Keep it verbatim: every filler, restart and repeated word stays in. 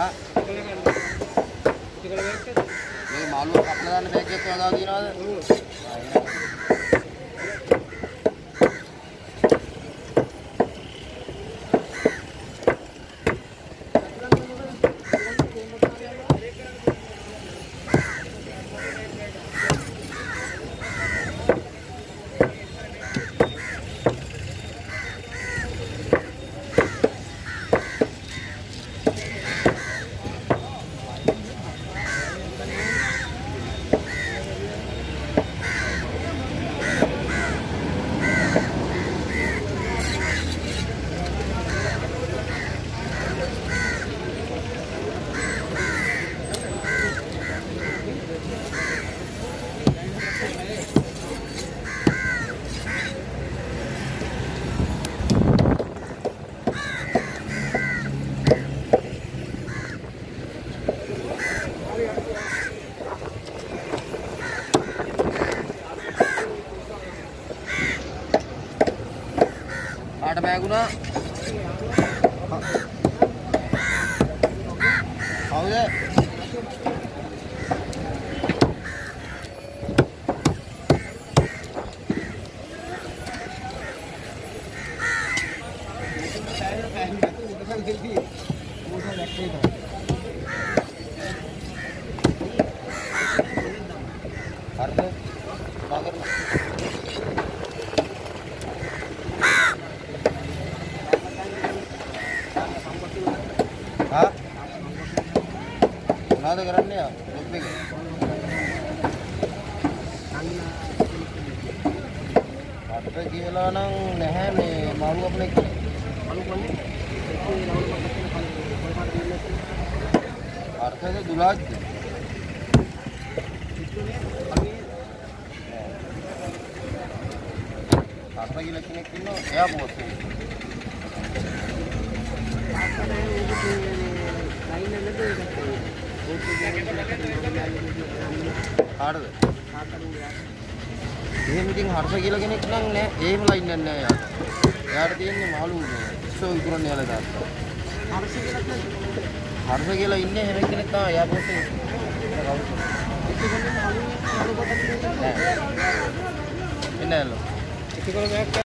ආ මේ මාළුව කපලා දාන්න බෑග් එකක් වගා දිනවද? ආට බෑගුණා. කවුද? හරිද? हाँ මොනවද කරන්නේ ආ ජොබ් එක අපේ කියලා නම් නැහැ මේ මාළු අපේ කෙනෙක් මාළු කොන්නේ ඒ රවුල් මත තියෙන කොල්පාට දෙන්නේ අර්ථද දුලාජ් අර්ථ කියලා කෙනෙක් ඉන්නවා එයා පොත් කාටද? එහෙම ඉතින් හර්ෂ කියලා කෙනෙක් නම් නෑ. එහෙම ලයින් එකක් නෑ යාට. එයාට තියෙන්නේ මාළු ඉස්සෝ විකුණන්න යාලා දාන්න. හර්ෂ කියලා කියන්නේ හර්ෂ කියලා ඉන්නේ එහෙම කෙනෙක් තමයි. එයා පොතේ. එන්නේ මාළු මාළු කොට නෑ. එන්නල්ල.